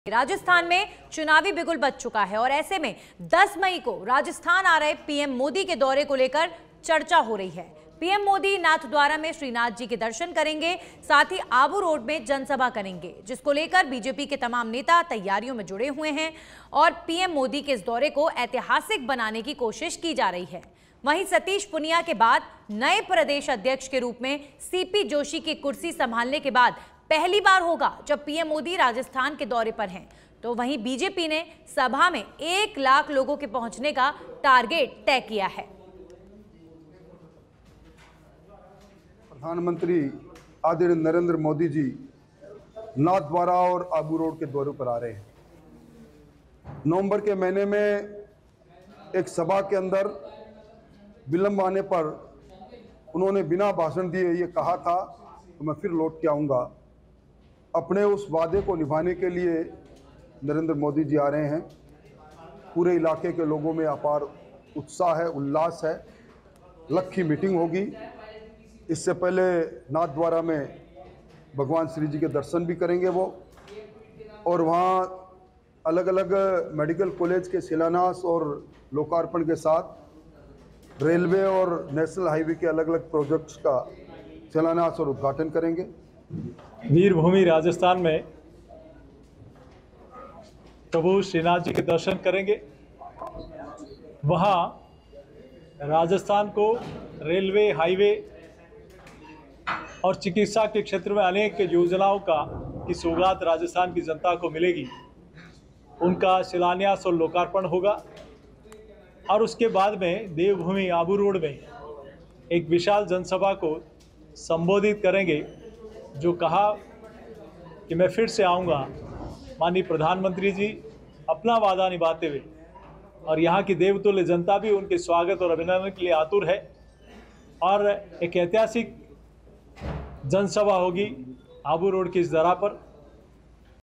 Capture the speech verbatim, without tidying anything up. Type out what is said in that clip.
राजस्थान में चुनावी बिगुल बज चुका है और ऐसे में दस मई को राजस्थान आ रहे पीएम मोदी के दौरे को लेकर चर्चा हो रही है। पीएम मोदी नाथद्वारा में श्रीनाथ जी के दर्शन करेंगे, साथ ही आबू रोड में जनसभा करेंगे, जिसको लेकर बीजेपी के तमाम नेता तैयारियों में जुड़े हुए हैं और पीएम मोदी के इस दौरे को ऐतिहासिक बनाने की कोशिश की जा रही है। वहीं सतीश पुनिया के बाद नए प्रदेश अध्यक्ष के रूप में सीपी जोशी की कुर्सी संभालने के बाद पहली बार होगा जब पीएम मोदी राजस्थान के दौरे पर हैं। तो वहीं बीजेपी ने सभा में एक लाख लोगों के पहुंचने का टारगेट तय किया है। प्रधानमंत्री आदरणीय नरेंद्र मोदी जी नाथद्वारा और आबू रोड के दौरे पर आ रहे हैं। नवंबर के महीने में एक सभा के अंदर विलंब आने पर उन्होंने बिना भाषण दिए ये कहा था तो मैं फिर लौट के आऊँगा। अपने उस वादे को निभाने के लिए नरेंद्र मोदी जी आ रहे हैं। पूरे इलाके के लोगों में अपार उत्साह है, उल्लास है। लखी मीटिंग होगी। इससे पहले नाथद्वारा में भगवान श्री जी के दर्शन भी करेंगे वो, और वहाँ अलग अलग मेडिकल कॉलेज के शिलान्यास और लोकार्पण के साथ रेलवे और नेशनल हाईवे के अलग अलग प्रोजेक्ट्स का शिलान्यास और उद्घाटन करेंगे। वीरभूमि राजस्थान में प्रभु श्रीनाथ जी के दर्शन करेंगे। वहाँ राजस्थान को रेलवे, हाईवे और चिकित्सा के क्षेत्र में अनेक योजनाओं का की सौगात राजस्थान की जनता को मिलेगी। उनका शिलान्यास और लोकार्पण होगा और उसके बाद में देवभूमि आबू रोड में एक विशाल जनसभा को संबोधित करेंगे, जो कहा कि मैं फिर से आऊँगा। माननीय प्रधानमंत्री जी अपना वादा निभाते हुए और यहाँ की देवतुल्य जनता भी उनके स्वागत और अभिनंदन के लिए आतुर है और एक ऐतिहासिक जनसभा होगी आबू रोड की इस दरा पर।